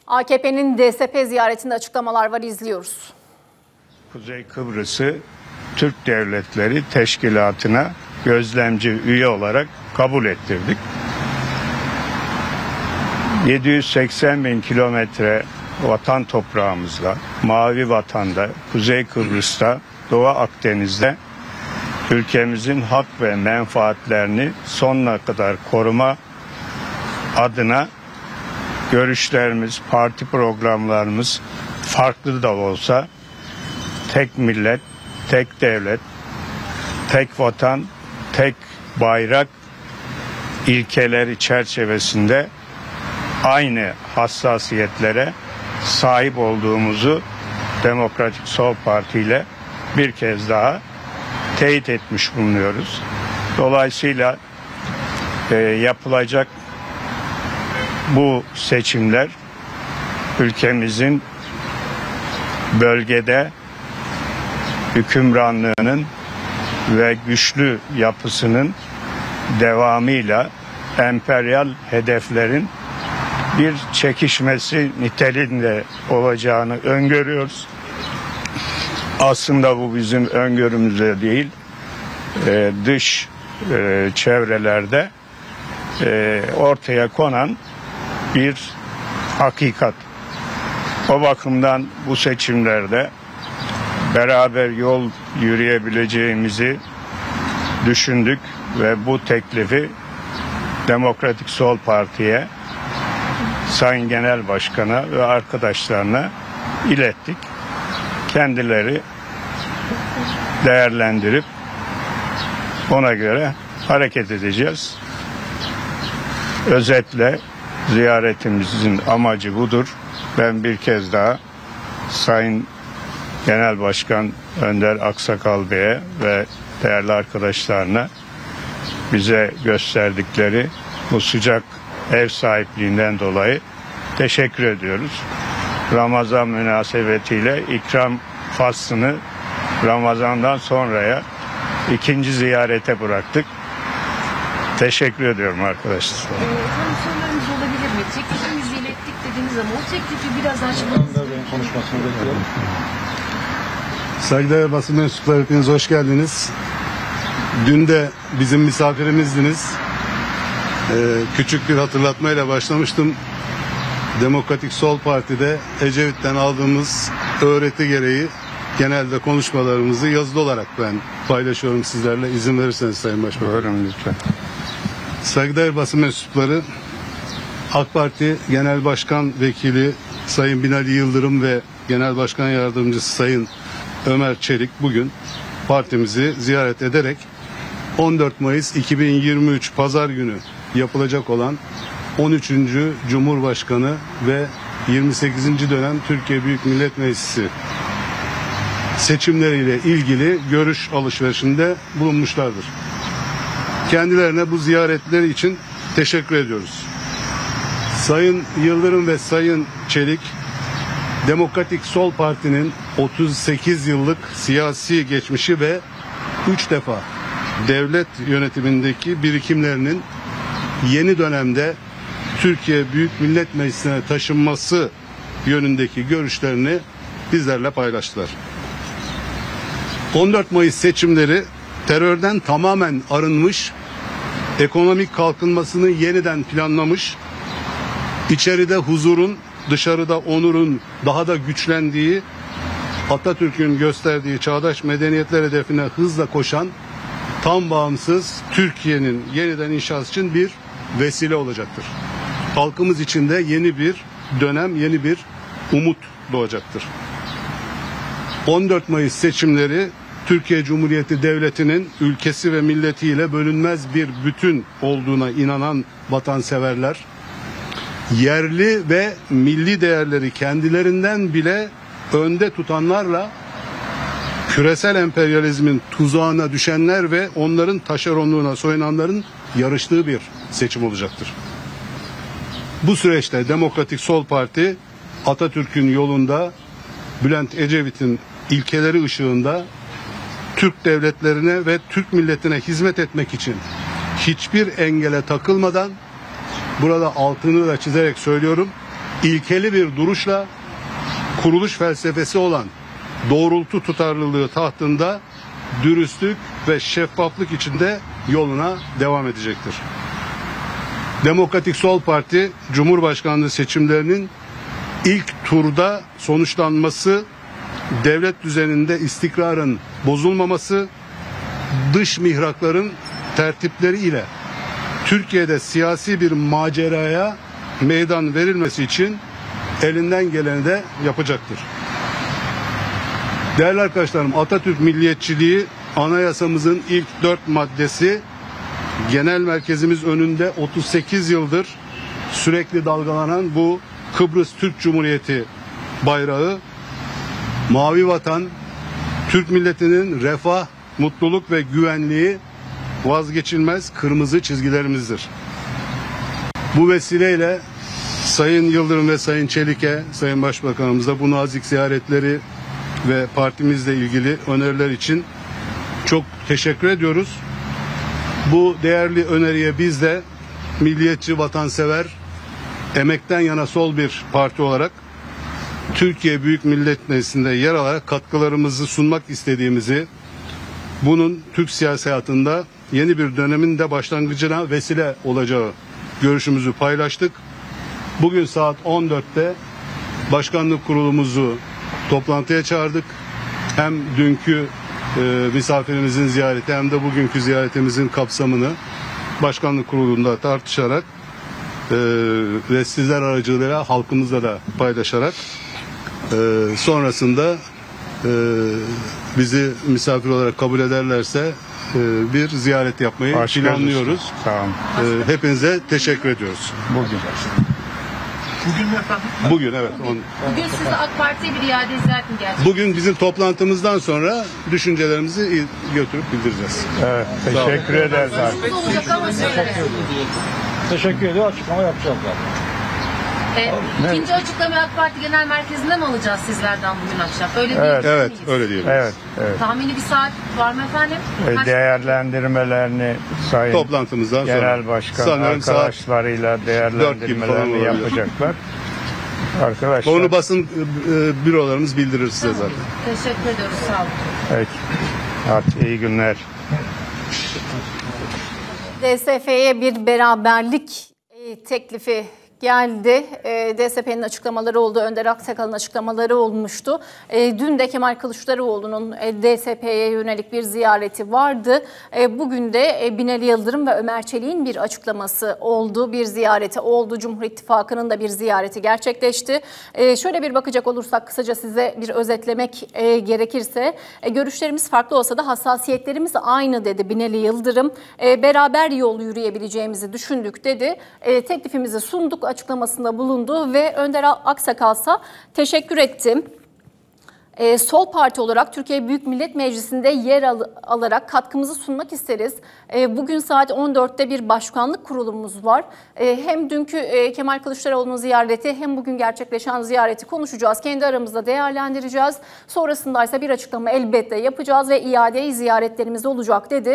AKP'nin DSP ziyaretinde açıklamalar var, izliyoruz. Kuzey Kıbrıs'ı Türk Devletleri Teşkilatı'na gözlemci üye olarak kabul ettirdik. 780 bin kilometre vatan toprağımızla, Mavi Vatan'da, Kuzey Kıbrıs'ta, Doğu Akdeniz'de ülkemizin hak ve menfaatlerini sonuna kadar koruma adına görüşlerimiz, parti programlarımız farklı da olsa tek millet, tek devlet, tek vatan, tek bayrak ilkeleri çerçevesinde aynı hassasiyetlere sahip olduğumuzu Demokratik Sol Parti ile bir kez daha teyit etmiş bulunuyoruz. Dolayısıyla yapılacak bu seçimler ülkemizin bölgede hükümranlığının ve güçlü yapısının devamıyla emperyal hedeflerin bir çekişmesi niteliğinde olacağını öngörüyoruz. Aslında bu bizim öngörümüzde değil, dış çevrelerde ortaya konan bir hakikat. O bakımdan bu seçimlerde beraber yol yürüyebileceğimizi düşündük ve bu teklifi Demokratik Sol Parti'ye, Sayın Genel Başkan'a ve arkadaşlarına ilettik. Kendileri değerlendirip ona göre hareket edeceğiz. Özetle ziyaretimizin amacı budur. Ben bir kez daha Sayın Genel Başkan Önder Aksakal Bey'e ve değerli arkadaşlarına bize gösterdikleri bu sıcak ev sahipliğinden dolayı teşekkür ediyoruz. Ramazan münasebetiyle ikram faslını Ramazan'dan sonraya ikinci ziyarete bıraktık. Teşekkür ediyorum arkadaşlar. Efendim, sorularınız olabilir mi? Teklifimizi ilettik dediniz ama o teklifi biraz açmanız konuşmasını bekliyorum. Saygıdeğer basın mensupları, hepiniz hoş geldiniz. Dün de bizim misafirimizdiniz. Küçük bir hatırlatmayla başlamıştım. Demokratik Sol Parti'de Ecevit'ten aldığımız öğreti gereği genelde konuşmalarımızı yazılı olarak ben paylaşıyorum sizlerle, izin verirseniz Sayın Başbakan. Buyurun lütfen. Saygıdeğer basın mensupları, AK Parti Genel Başkan Vekili Sayın Binali Yıldırım ve Genel Başkan Yardımcısı Sayın Ömer Çelik bugün partimizi ziyaret ederek 14 Mayıs 2023 Pazar günü yapılacak olan 13. Cumhurbaşkanı ve 28. dönem Türkiye Büyük Millet Meclisi seçimleriyle ilgili görüş alışverişinde bulunmuşlardır. Kendilerine bu ziyaretleri için teşekkür ediyoruz. Sayın Yıldırım ve Sayın Çelik, Demokratik Sol Parti'nin 38 yıllık siyasi geçmişi ve 3 defa devlet yönetimindeki birikimlerinin yeni dönemde Türkiye Büyük Millet Meclisi'ne taşınması yönündeki görüşlerini bizlerle paylaştılar. 14 Mayıs seçimleri terörden tamamen arınmış, ekonomik kalkınmasını yeniden planlamış, içeride huzurun, dışarıda onurun daha da güçlendiği, Atatürk'ün gösterdiği çağdaş medeniyetler hedefine hızla koşan tam bağımsız Türkiye'nin yeniden inşası için bir vesile olacaktır. Halkımız için de yeni bir dönem, yeni bir umut doğacaktır. 14 Mayıs seçimleri Türkiye Cumhuriyeti Devleti'nin ülkesi ve milletiyle bölünmez bir bütün olduğuna inanan vatanseverler, yerli ve milli değerleri kendilerinden bile önde tutanlarla küresel emperyalizmin tuzağına düşenler ve onların taşeronluğuna soyunanların yarıştığı bir seçim olacaktır. Bu süreçte Demokratik Sol Parti Atatürk'ün yolunda, Bülent Ecevit'in ilkeleri ışığında Türk devletlerine ve Türk milletine hizmet etmek için hiçbir engele takılmadan, burada altını da çizerek söylüyorum, ilkeli bir duruşla kuruluş felsefesi olan doğrultu tutarlılığı tahtında dürüstlük ve şeffaflık içinde yoluna devam edecektir. Demokratik Sol Parti Cumhurbaşkanlığı seçimlerinin ilk turda sonuçlanması, devlet düzeninde istikrarın bozulmaması, dış mihrakların tertipleri ile Türkiye'de siyasi bir maceraya meydan verilmesi için elinden geleni de yapacaktır. Değerli arkadaşlarım, Atatürk milliyetçiliği anayasamızın ilk 4 maddesi, genel merkezimiz önünde 38 yıldır sürekli dalgalanan bu Kıbrıs Türk Cumhuriyeti bayrağı, mavi vatan, Türk milletinin refah, mutluluk ve güvenliği vazgeçilmez kırmızı çizgilerimizdir. Bu vesileyle Sayın Yıldırım ve Sayın Çelik'e, Sayın Başbakanımıza bu nazik ziyaretleri ve partimizle ilgili öneriler için çok teşekkür ediyoruz. Bu değerli öneriye biz de milliyetçi, vatansever, emekten yana sol bir parti olarak Türkiye Büyük Millet Meclisi'nde yer alarak katkılarımızı sunmak istediğimizi, bunun Türk siyasi hayatında yeni bir dönemin de başlangıcına vesile olacağı görüşümüzü paylaştık. Bugün saat 14'te başkanlık kurulumuzu toplantıya çağırdık. Hem dünkü misafirimizin ziyareti hem de bugünkü ziyaretimizin kapsamını başkanlık kurulunda tartışarak ve sizler aracılığıyla halkımızla da paylaşarak sonrasında bizi misafir olarak kabul ederlerse bir ziyaret yapmayı planlıyoruz. Tamam. Hepinize teşekkür ediyoruz. Bugün mü efendim? Bugün evet. Bugün siz de AK Parti'ye bir iade ziyaret mi gerçekleştirdiniz? Bugün bizim toplantımızdan sonra düşüncelerimizi götürüp bildireceğiz. Evet, teşekkür ederiz artık. Nasıl olacak ama söyle. Teşekkür ediyor. Açıklama yapacağız zaten. İkinci açıklamayı AK Parti Genel Merkezi'nde mi alacağız sizlerden bugün akşam? Öyle değil Evet, miyiz? öyle diyelim. Evet, evet. Tahmini bir saat var mı efendim? Değerlendirmelerini Sayın Toplantımızdan sonra. Genel Başkan Sanırım saat arkadaşlarıyla 4 gibi falan değerlendirmelerini olabilir. yapacaklar. Arkadaşlar. Onu basın bürolarımız bildirir size zaten. Teşekkür ediyoruz. Sağ olun. Peki. Hadi iyi günler. DSF'ye bir beraberlik teklifi geldi. DSP'nin açıklamaları oldu. Önder Aksakal'ın açıklamaları olmuştu. Dün de Kemal Kılıçdaroğlu'nun DSP'ye yönelik bir ziyareti vardı. Bugün de Binali Yıldırım ve Ömer Çelik'in bir açıklaması oldu. Bir ziyareti oldu. Cumhur İttifakı'nın da bir ziyareti gerçekleşti. Şöyle bir bakacak olursak kısaca size bir özetlemek gerekirse görüşlerimiz farklı olsa da hassasiyetlerimiz aynı dedi Binali Yıldırım. Beraber yol yürüyebileceğimizi düşündük dedi. Teklifimizi sunduk açıklamasında bulundu ve Önder Aksakal'sa teşekkür ettim. Sol Parti olarak Türkiye Büyük Millet Meclisi'nde yer alarak katkımızı sunmak isteriz. Bugün saat 14'te bir başkanlık kurulumuz var. Hem dünkü Kemal Kılıçdaroğlu'nun ziyareti hem bugün gerçekleşen ziyareti konuşacağız. Kendi aramızda değerlendireceğiz. Sonrasında ise bir açıklama elbette yapacağız ve iade ziyaretlerimiz olacak dedi.